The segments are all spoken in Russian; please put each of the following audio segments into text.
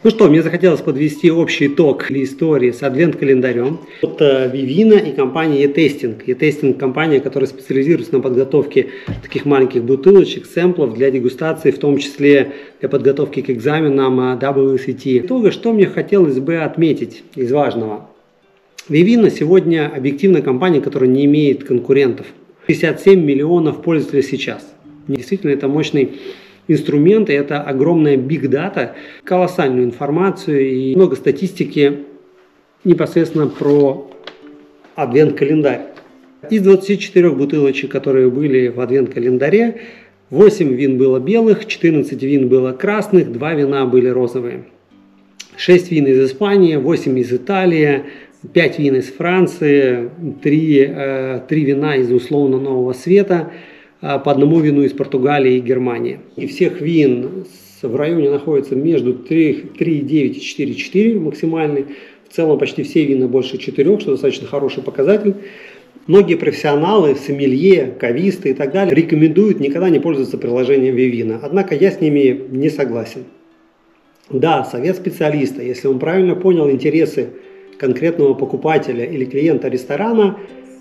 Ну что, мне захотелось подвести общий итог истории с адвент-календарем. Вот Vivino и компания eTesting. eTesting – компания, которая специализируется на подготовке таких маленьких бутылочек, сэмплов для дегустации, в том числе для подготовки к экзаменам WSET. Итога, что мне хотелось бы отметить из важного. Vivino сегодня объективно компания, которая не имеет конкурентов. 57 миллионов пользователей сейчас. Действительно, это мощный инструмент, и это огромная big data, колоссальную информацию и много статистики непосредственно про адвент-календарь. Из 24 бутылочек, которые были в адвент-календаре, 8 вин было белых, 14 вин было красных, 2 вина были розовые. 6 вин из Испании, 8 из Италии, 5 вин из Франции, 3 вина из условно Нового Света, по одному вину из Португалии и Германии. И всех вин в районе находится между 3,9 и 4,4 максимальный. В целом почти все вина больше 4, что достаточно хороший показатель. Многие профессионалы, сомелье, кависты и так далее рекомендуют никогда не пользоваться приложением Vivino. Однако я с ними не согласен. Да, совет специалиста, если он правильно понял интересы конкретного покупателя или клиента ресторана,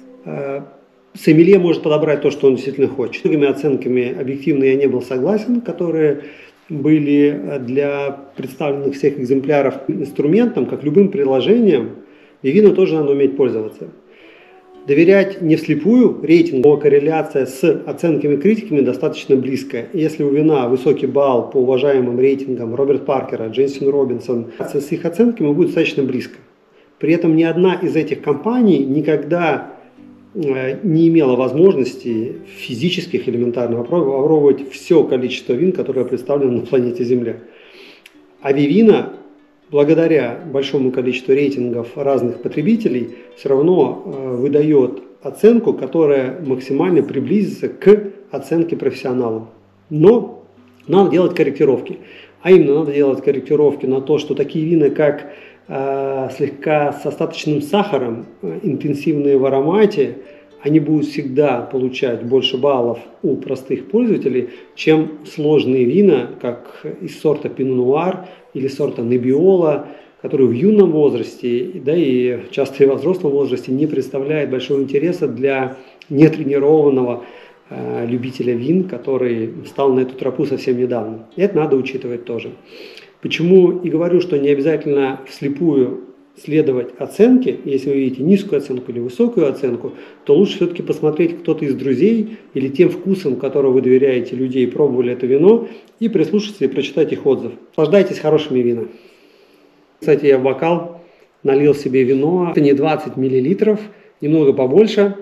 сомелье может подобрать то, что он действительно хочет. С многими оценками объективно я не был согласен, которые были для представленных всех экземпляров инструментом, как любым приложением. Vivino тоже надо уметь пользоваться. Доверять не вслепую рейтингу, но корреляция с оценками критиками достаточно близкая. Если у вина высокий балл по уважаемым рейтингам Роберт Паркера, Джейсон Робинсон, с их оценками будет достаточно близко. При этом ни одна из этих компаний никогда не имела возможности физических элементарно попробовать все количество вин, которое представлено на планете Земля. А Vivino, благодаря большому количеству рейтингов разных потребителей, все равно выдает оценку, которая максимально приблизится к оценке профессионалов. Но надо делать корректировки. А именно надо делать корректировки на то, что такие вина, как слегка с остаточным сахаром, интенсивные в аромате, они будут всегда получать больше баллов у простых пользователей, чем сложные вина, как из сорта Pinot Noir или сорта Nebbiolo, который в юном возрасте, да и часто и во взрослом возрасте не представляет большого интереса для нетренированного любителя вин, который встал на эту тропу совсем недавно. И это надо учитывать тоже. Почему и говорю, что не обязательно вслепую следовать оценке. Если вы видите низкую оценку или высокую оценку, то лучше все-таки посмотреть, кто-то из друзей или тем вкусом, которого вы доверяете людей, пробовали это вино, и прислушаться и прочитать их отзыв. Наслаждайтесь хорошими винами. Кстати, я в бокал налил себе вино. Это не 20 мл, немного побольше.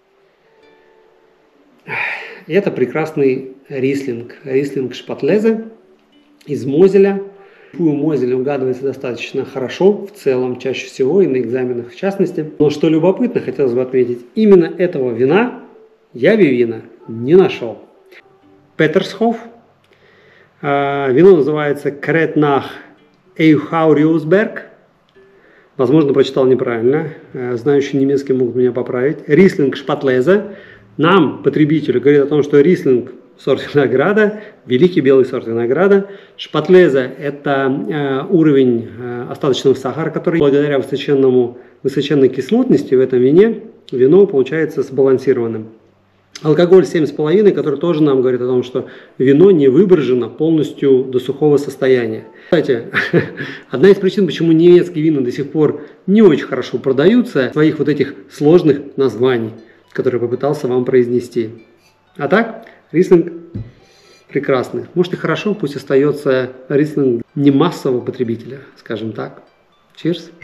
И это прекрасный рислинг. Рислинг Шпатлезе из Мозеля. У Мозеля угадывается достаточно хорошо, в целом, чаще всего, и на экзаменах в частности. Но что любопытно, хотелось бы отметить, именно этого вина я Vivino не нашел. Петерсхоф. Вино называется Кретнах Эйхауриусберг. Возможно, прочитал неправильно. Знающие немецкий могут меня поправить. Рислинг Шпатлезе. Нам, потребителю, говорит о том, что рислинг сорт винограда, великий белый сорт винограда. Шпатлезе – это уровень остаточного сахара, который благодаря высоченной кислотности в этом вине вино получается сбалансированным. Алкоголь 7,5, который тоже нам говорит о том, что вино не выброжено полностью до сухого состояния. Кстати, одна из причин, почему немецкие вина до сих пор не очень хорошо продаются, своих вот этих сложных названий, которые попытался вам произнести. А так, рислинг прекрасный. Может и хорошо, пусть остается рислинг не массового потребителя, скажем так. Cheers!